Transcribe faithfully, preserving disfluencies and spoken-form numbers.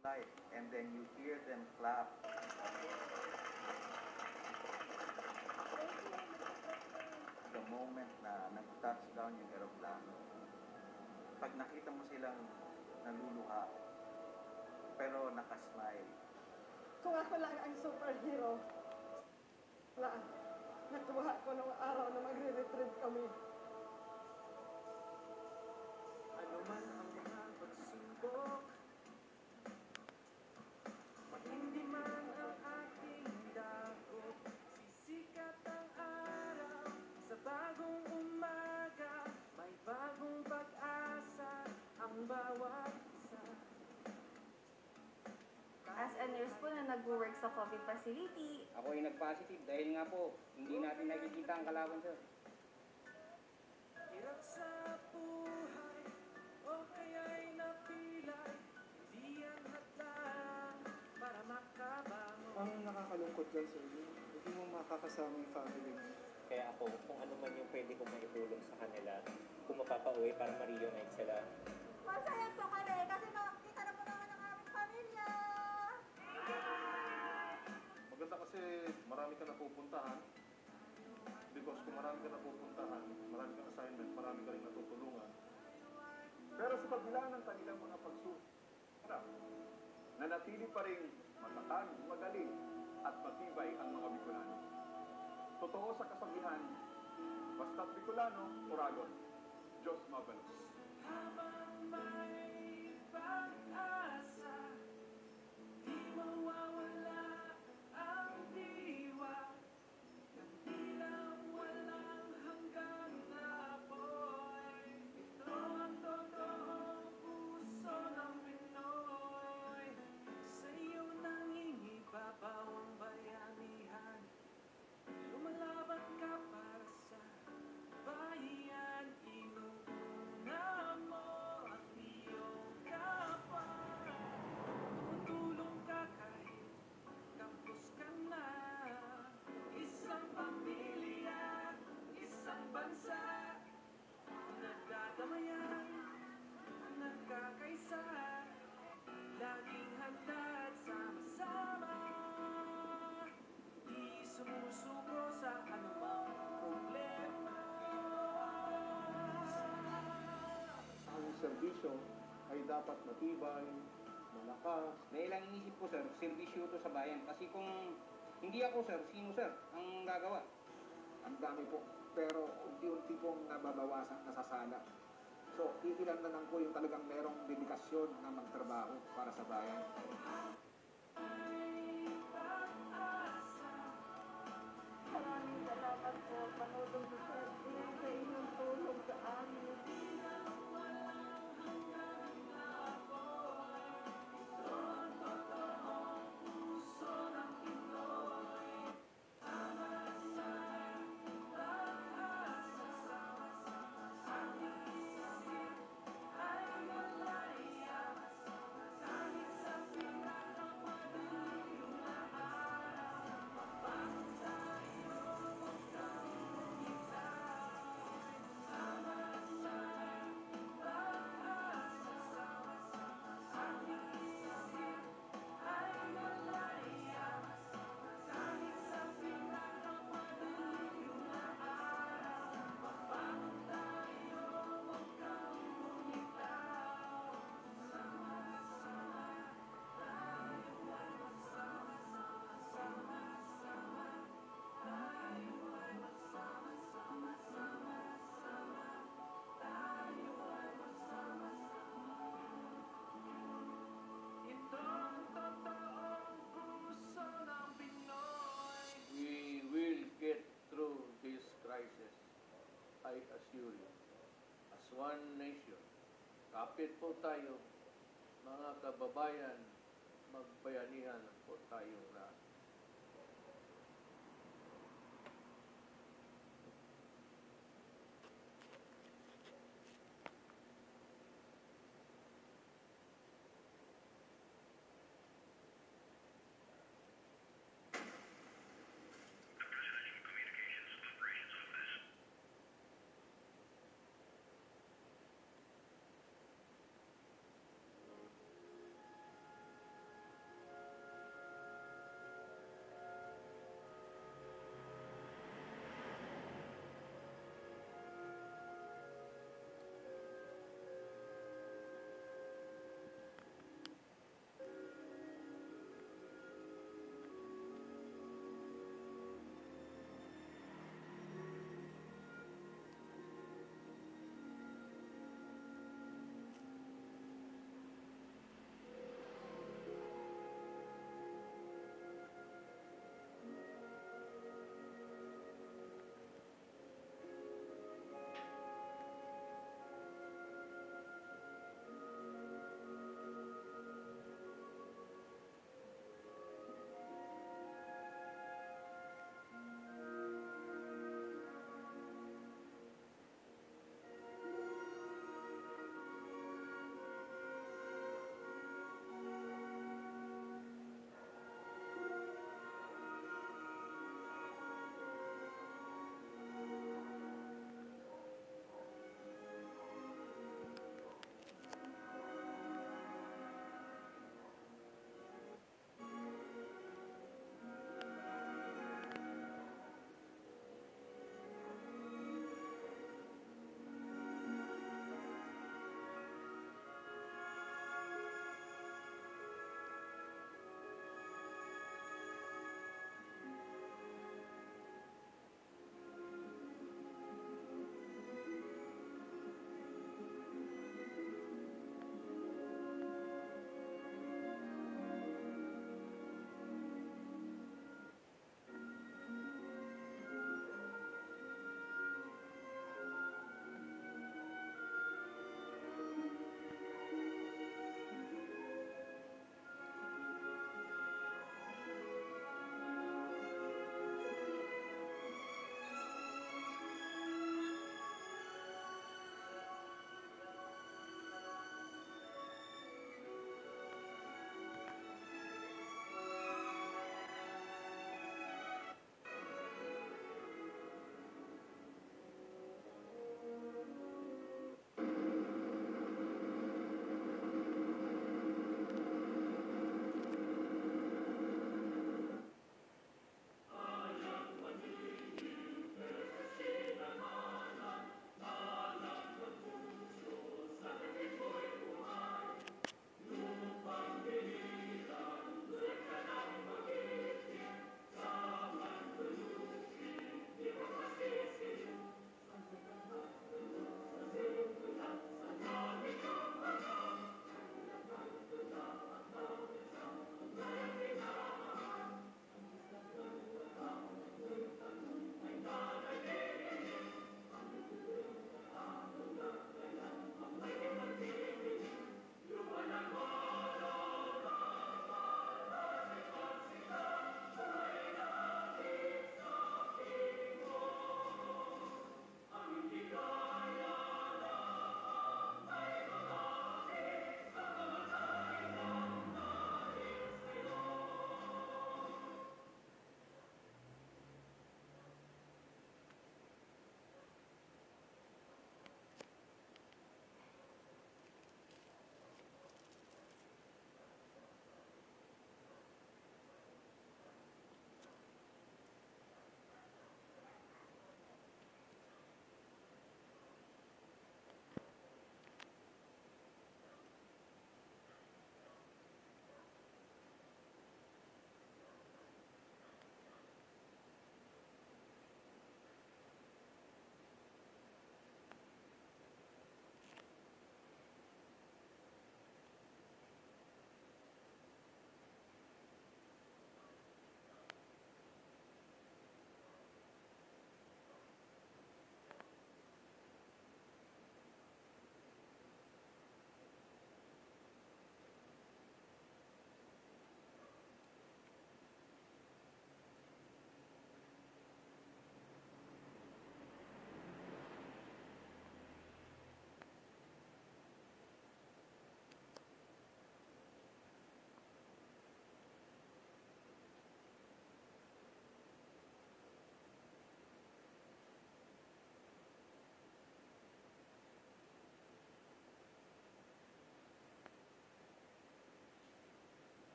Light, and then you hear them clap. The moment na nag-touchdown yung aeroplano, pag nakita mo silang naluluha, pero nakasmile. Kung ako lang ang superhero, wala, nakuha ko nung araw na magre-retreat kami. Ano man ang mga pagsubok, matindi man ang ating dakot, sisikat ang araw sa bagong umaga, may bagong pag-asa ang bawat isa. As a nurse po na nag-work sa COVID facility. Ako ay nag-positive dahil nga po, hindi natin nakikita ang kalaban, sir. Hirap sa buhay, o kaya'y napilay, hindi yan hatlang para makabangon. Ang nakakalungkot dyan, sir, hindi mo makakasama yung family mo. Kaya ako, kung ano man yung pwede kong maitulong sa kanila, kung mapapauwi para ma-reunite sila. Masaya po kami kasi makikita na po naman ang aming pamilya. Maganda kasi marami ka napupuntahan. Because kung marami ka napupuntahan, marami kang assignment, marami ka rin natutulungan. Pero sa kabila ng kanilang mga pagsubok, nanatili pa rin matatag, magaling at matibay ang mga Bicolano. Totoo sa kasabihan, basta't Bicolano, Oragon. Diyos mabalos. Habang may pag-asa, di mawawala ang diwa, ng dilang walang hanggang apoy. Ito ang totoong puso ng Pinoy, sa iyo nangingibabaw ang bayanihan, lumalaban ka para sa bayan, inuuna mo ang iyong kapwa, tumutulong ka kahit kampus ka na, isang pamilya, isang bansa, nagdadamayan, nagkakaisa, laging handa at sama-sama, di sumusuko sa anumang problema. Ang serbisyo ay dapat matibay, malakas. Dahil ang inisip ko, sir, servisyo to sa bayan. Kasi kung hindi ako, sir, sino, sir, ang gagawa? Ang dami po, pero unti-unti pong nababawasan, nasasala. So, iilan na lang po yung talagang merong dedikasyon na magtrabaho para sa bayan. Maraming salamat po, Pangulong Duterte, sa inyong tulong sa amin. We will get through this crisis, I assure you. As one nation, kapit po tayo, mga kababayan, magbayanihan po tayong lahat.